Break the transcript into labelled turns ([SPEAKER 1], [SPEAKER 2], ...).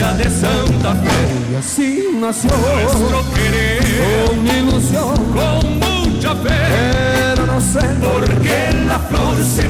[SPEAKER 1] provincia de Santa Fe.
[SPEAKER 2] Y así nació
[SPEAKER 1] Nuestro querer
[SPEAKER 2] con ilusión,
[SPEAKER 1] con mucha fe,
[SPEAKER 2] pero no sé
[SPEAKER 1] porque la flor se